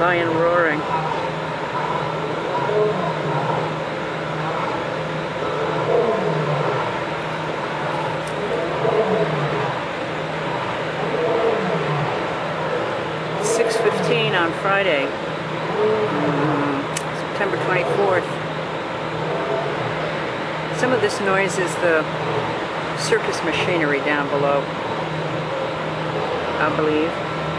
lion roaring. It's 6:15 on Friday, September 24th. Some of this noise is the circus machinery down below, I believe.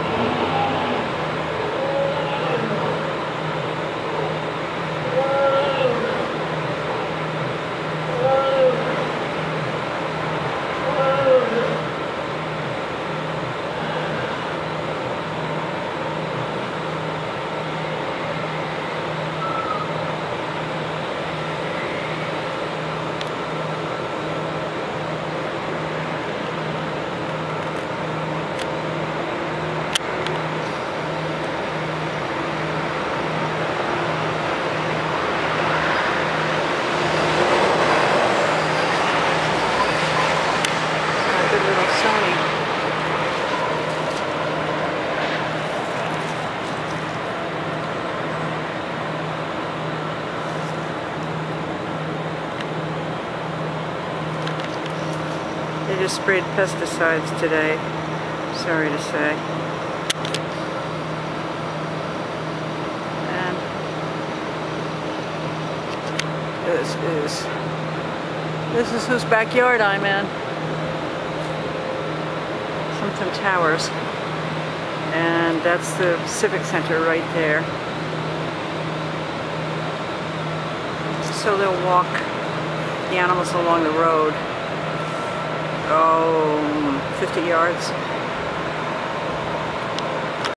They just sprayed pesticides today, sorry to say. And this is whose backyard I'm in. Some towers. And that's the Civic Center right there. So they'll walk the animals along the road. Oh, 50 yards.